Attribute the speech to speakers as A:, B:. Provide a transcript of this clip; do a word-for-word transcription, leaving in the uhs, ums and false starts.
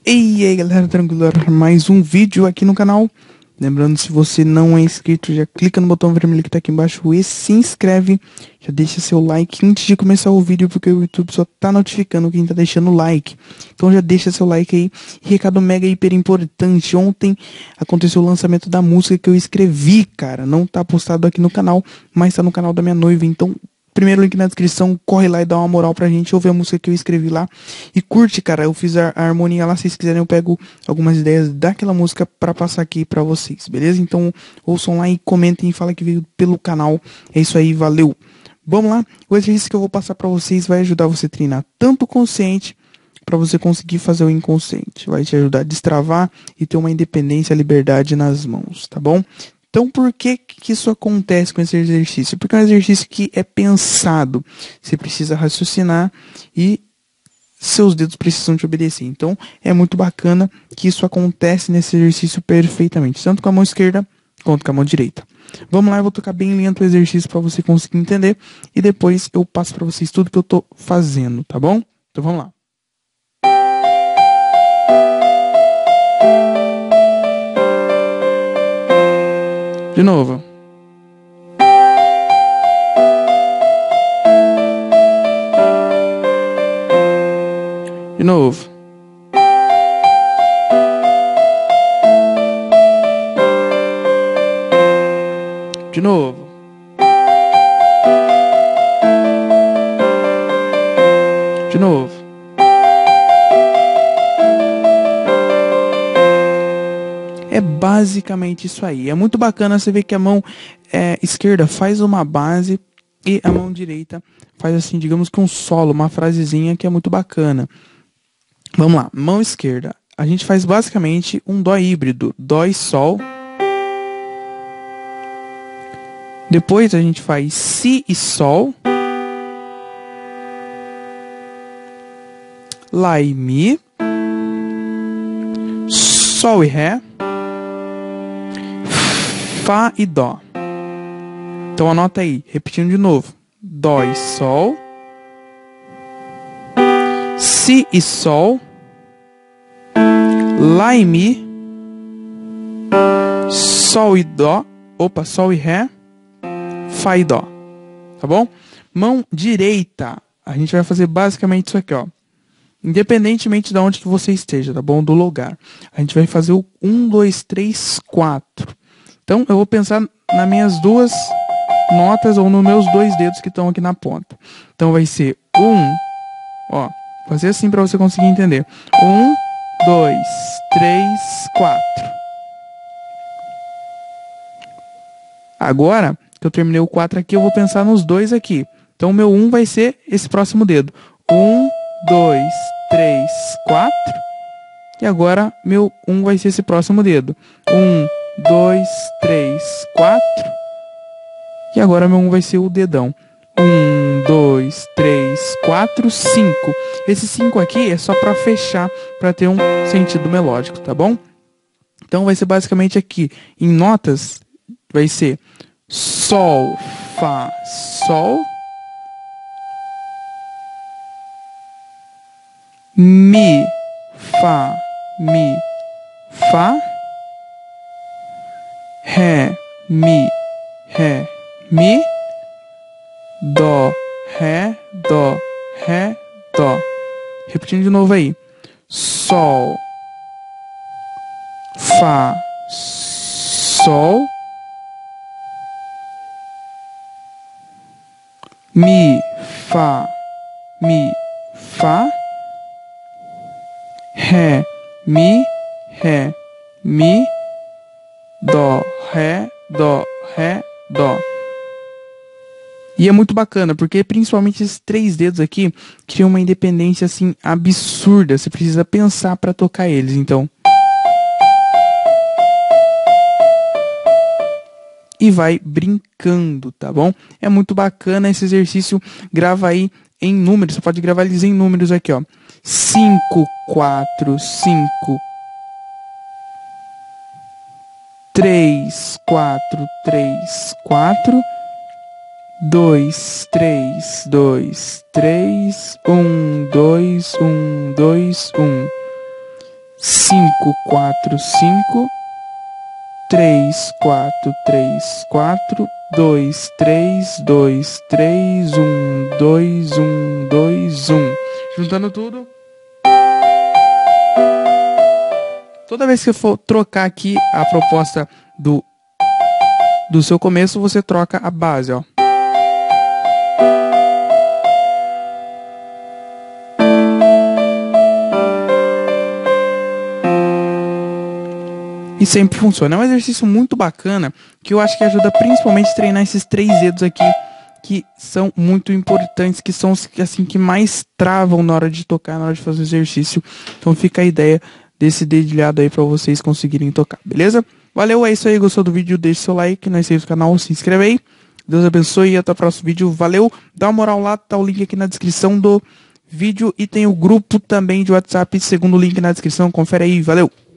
A: E aí galera, tranquilo? Mais um vídeo aqui no canal. Lembrando, se você não é inscrito, já clica no botão vermelho que tá aqui embaixo e se inscreve. Já deixa seu like antes de começar o vídeo, porque o YouTube só tá notificando quem tá deixando o like. Então já deixa seu like aí. E recado mega hiper importante: ontem aconteceu o lançamento da música que eu escrevi, cara. Não tá postado aqui no canal, mas tá no canal da minha noiva. Então, primeiro link na descrição, corre lá e dá uma moral pra gente, ouve a música que eu escrevi lá e curte, cara. Eu fiz a, a harmonia lá, se vocês quiserem eu pego algumas ideias daquela música pra passar aqui pra vocês, beleza? Então ouçam lá e comentem e falem que veio pelo canal. É isso aí, valeu! Vamos lá, o exercício que eu vou passar pra vocês vai ajudar você a treinar tanto o consciente pra você conseguir fazer o inconsciente. Vai te ajudar a destravar e ter uma independência, liberdade nas mãos, tá bom? Então, por que que isso acontece com esse exercício? Porque é um exercício que é pensado. Você precisa raciocinar e seus dedos precisam te obedecer. Então, é muito bacana que isso acontece nesse exercício perfeitamente, tanto com a mão esquerda quanto com a mão direita. Vamos lá, eu vou tocar bem lento o exercício para você conseguir entender e depois eu passo para vocês tudo que eu tô fazendo, tá bom? Então, vamos lá. De novo. De novo. De novo. De novo. É basicamente isso aí. É muito bacana você ver que a mão é, esquerda faz uma base e a mão direita faz assim, digamos que um solo, uma frasezinha que é muito bacana. Vamos lá, mão esquerda. A gente faz basicamente um dó híbrido, dó e sol. Depois a gente faz si e sol. Lá e mi. Sol e ré. Fá e dó. Então anota aí, repetindo de novo. Dó e sol. Si e sol. Lá e mi. Sol e dó. Opa, sol e ré. Fá e dó. Tá bom? Mão direita. A gente vai fazer basicamente isso aqui, ó. Independentemente de onde que você esteja, tá bom? Do lugar. A gente vai fazer o um, dois, três, quatro. Então, eu vou pensar nas minhas duas notas ou nos meus dois dedos que estão aqui na ponta. Então, vai ser um, ó, fazer assim para você conseguir entender. Um, dois, três, quatro. Agora que eu terminei o quatro aqui, eu vou pensar nos dois aqui. Então, o meu um vai ser esse próximo dedo. Um, dois, três, quatro. E agora, meu um vai ser esse próximo dedo. Um, dois, três, quatro. E agora meu um vai ser o dedão. Um, dois, três, quatro, cinco. Esse cinco aqui é só para fechar, para ter um sentido melódico, tá bom? Então vai ser basicamente aqui, em notas, vai ser sol, fá, sol. Mi, fá, mi, fá. Ré, mi, ré, mi. Dó, ré, dó, ré, dó. Repetindo de novo aí. Sol, fá, sol. Mi, fá, mi, fá. Ré, mi, ré, mi. Dó, ré, dó, ré, dó. E é muito bacana, porque principalmente esses três dedos aqui criam uma independência assim absurda. Você precisa pensar para tocar eles, então. E vai brincando, tá bom? É muito bacana esse exercício. Grava aí em números. Você pode gravar eles em números aqui, ó. cinco, quatro, cinco. Três, quatro, três, quatro. Dois, três, dois, três. Um, dois, um, dois, um. cinco, quatro, cinco, três, quatro, três, quatro, dois, três, dois, três, um, dois, um, dois, um. Juntando tudo. Toda vez que eu for trocar aqui a proposta do, do seu começo, você troca a base, ó. E sempre funciona. É um exercício muito bacana, que eu acho que ajuda principalmente a treinar esses três dedos aqui, que são muito importantes, que são os assim, que mais travam na hora de tocar, na hora de fazer o exercício. Então fica a ideia desse dedilhado aí para vocês conseguirem tocar, beleza? Valeu, é isso aí, gostou do vídeo? Deixe seu like, não esqueça do canal, se inscreve aí. Deus abençoe e até o próximo vídeo. Valeu, dá uma moral lá, tá o link aqui na descrição do vídeo e tem o grupo também de WhatsApp, segundo o link na descrição, confere aí, valeu!